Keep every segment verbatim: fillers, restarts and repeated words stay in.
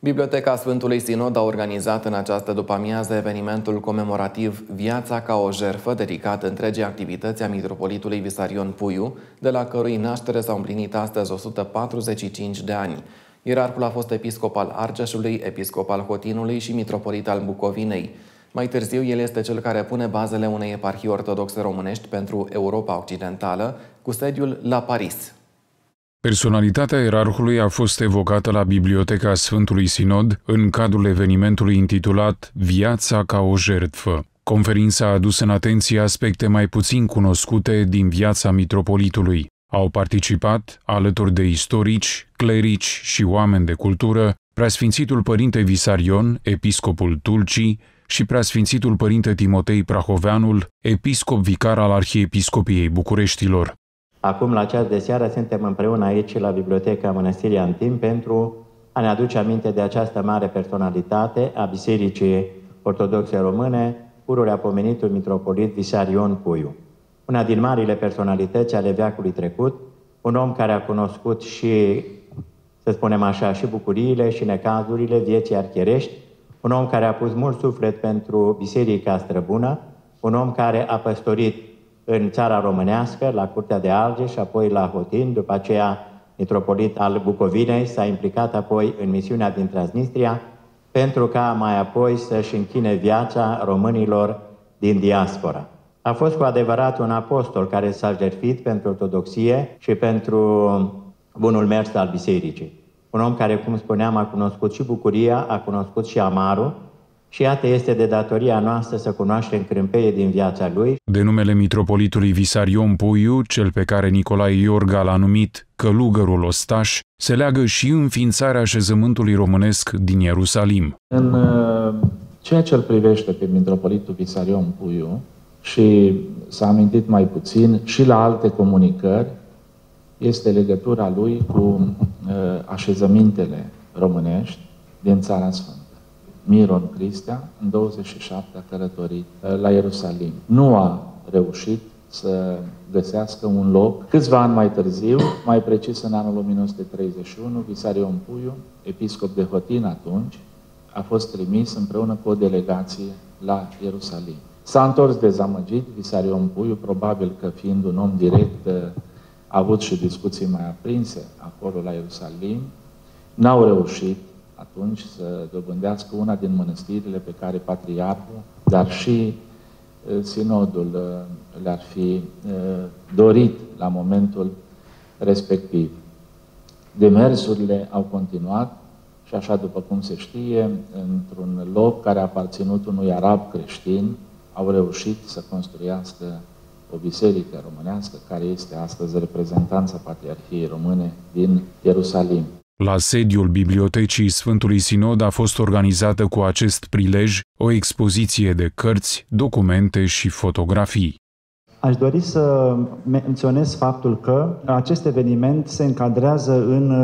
Biblioteca Sfântului Sinod a organizat în această după-amiază evenimentul comemorativ Viața ca o jertfă, dedicat întregii activități a mitropolitului Visarion Puiu, de la cărui naștere s-au împlinit astăzi o sută patruzeci și cinci de ani. Ierarhul a fost episcop al Argeșului, episcop al Hotinului și mitropolit al Bucovinei. Mai târziu, el este cel care pune bazele unei eparhii ortodoxe românești pentru Europa Occidentală, cu sediul la Paris. Personalitatea ierarhului a fost evocată la Biblioteca Sfântului Sinod în cadrul evenimentului intitulat Viața ca o jertfă. Conferința a adus în atenție aspecte mai puțin cunoscute din viața mitropolitului. Au participat, alături de istorici, clerici și oameni de cultură, Preasfințitul Părinte Visarion, episcopul Tulcii, și Preasfințitul Părinte Timotei Prahoveanul, episcop vicar al Arhiepiscopiei Bucureștilor. Acum, la ceas de seară, suntem împreună aici la Biblioteca Mănăstirii Antim pentru a ne aduce aminte de această mare personalitate a Bisericii Ortodoxe Române, pururea pomenitul mitropolit Visarion Puiu. Una din marile personalități ale veacului trecut, un om care a cunoscut și, să spunem așa, și bucuriile și necazurile vieții arhierești, un om care a pus mult suflet pentru Biserica Străbună, un om care a păstorit în țara românească, la Curtea de Argeș și apoi la Hotin, după aceea mitropolit al Bucovinei, s-a implicat apoi în misiunea din Transnistria, pentru ca mai apoi să-și închine viața românilor din diaspora. A fost cu adevărat un apostol care s-a jertfit pentru ortodoxie și pentru bunul mers al bisericii. Un om care, cum spuneam, a cunoscut și bucuria, a cunoscut și amarul, și iată, este de datoria noastră să cunoaștem crâmpeie din viața lui. De numele mitropolitului Visarion Puiu, cel pe care Nicolae Iorga l-a numit călugărul ostaș, se leagă și înființarea așezământului românesc din Ierusalim. În ceea ce îl privește pe mitropolitul Visarion Puiu, și s-a amintit mai puțin și la alte comunicări, este legătura lui cu uh, așezămintele românești din Țara Sfântă. Miron Cristea, în douăzeci și șapte, a călătorit la Ierusalim. Nu a reușit să găsească un loc. Câțiva ani mai târziu, mai precis în anul o mie nouă sute treizeci și unu, Visarion Puiu, episcop de Hotin atunci, a fost trimis împreună cu o delegație la Ierusalim. S-a întors dezamăgit, Visarion Puiu, probabil că fiind un om direct, a avut și discuții mai aprinse acolo la Ierusalim. N-au reușit atunci să dobândească una din mănăstirile pe care patriarhul, dar și sinodul le-ar fi dorit la momentul respectiv. Demersurile au continuat și așa, după cum se știe, într-un loc care a aparținut unui arab creștin, au reușit să construiască o biserică românească care este astăzi reprezentanța Patriarhiei Române din Ierusalim. La sediul Bibliotecii Sfântului Sinod a fost organizată cu acest prilej o expoziție de cărți, documente și fotografii. Aș dori să menționez faptul că acest eveniment se încadrează în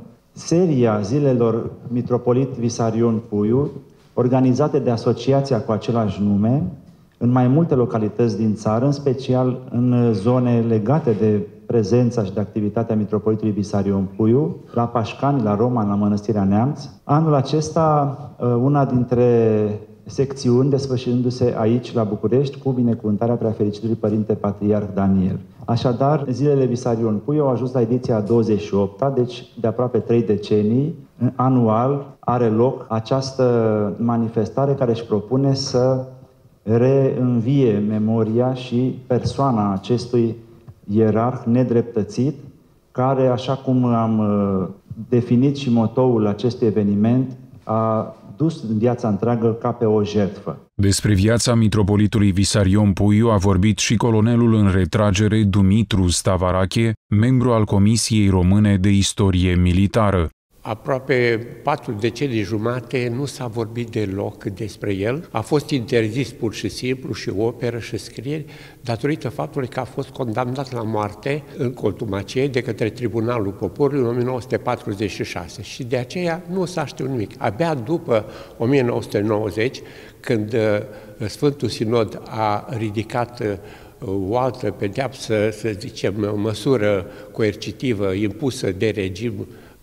seria zilelor Mitropolit Visarion Puiu, organizate de asociația cu același nume, în mai multe localități din țară, în special în zone legate de prezența și de activitatea mitropolitului Visarion Puiu, la Pașcani, la Roman, la Mănăstirea Neamț. Anul acesta, una dintre secțiuni desfășurându-se aici, la București, cu binecuvântarea Preafericitului Părinte Patriarh Daniel. Așadar, zilele Visarion Puiu au ajuns la ediția a douăzeci și opta, deci de aproape trei decenii, anual are loc această manifestare care își propune să reînvie memoria și persoana acestui ierarh nedreptățit, care, așa cum am definit și motoul acestui eveniment, a dus în viața întreagă ca pe o jertfă. Despre viața mitropolitului Visarion Puiu a vorbit și colonelul în retragere Dumitru Stavarache, membru al Comisiei Române de Istorie Militară. Aproape patru decenii jumate nu s-a vorbit deloc despre el. A fost interzis pur și simplu și operă și scrieri datorită faptului că a fost condamnat la moarte în Contumacie de către Tribunalul Poporului în o mie nouă sute patruzeci și șase și de aceea nu s-a știut nimic. Abia după o mie nouă sute nouăzeci, când Sfântul Sinod a ridicat o altă pedeapsă, să zicem, o măsură coercitivă impusă de regim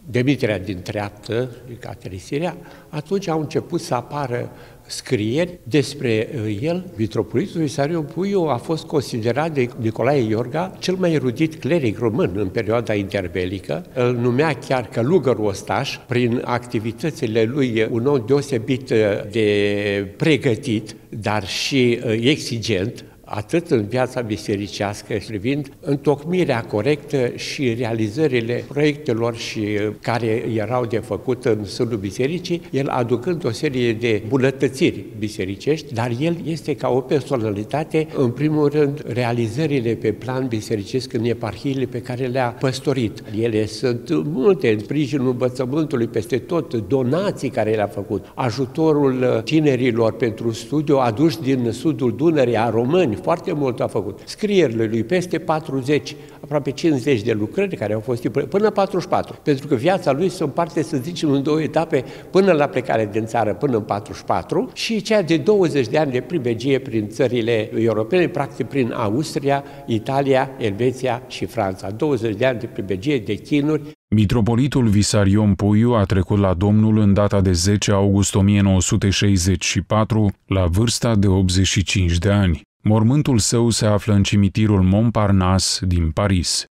demiterea din treaptă, caterisirea, atunci au început să apară scrieri despre el. Mitropolitul Visarion Puiu a fost considerat de Nicolae Iorga cel mai erudit cleric român în perioada interbelică. Îl numea chiar călugăr ostaș, prin activitățile lui un om deosebit de pregătit, dar și exigent, atât în viața bisericească, privind întocmirea corectă și realizările proiectelor și care erau de făcut în sânul bisericii, el aducând o serie de bunătățiri bisericești, dar el este ca o personalitate, în primul rând, realizările pe plan bisericesc în eparhiile pe care le-a păstorit. Ele sunt multe, în sprijinul învățământului peste tot, donații care le-a făcut, ajutorul tinerilor pentru studiu aduși din sudul Dunării, a români, foarte mult a făcut. Scrierile lui peste patruzeci, aproape cincizeci de lucrări care au fost până patruzeci și patru, pentru că viața lui se împarte, să zicem, în două etape, până la plecarea din țară, până în patruzeci și patru, și cea de douăzeci de ani de pribegie prin țările europene, practic prin Austria, Italia, Elveția și Franța. douăzeci de ani de pribegie, de chinuri. Mitropolitul Visarion Puiu a trecut la Domnul în data de zece august o mie nouă sute șaizeci și patru, la vârsta de optzeci și cinci de ani. Mormântul său se află în cimitirul Montparnasse din Paris.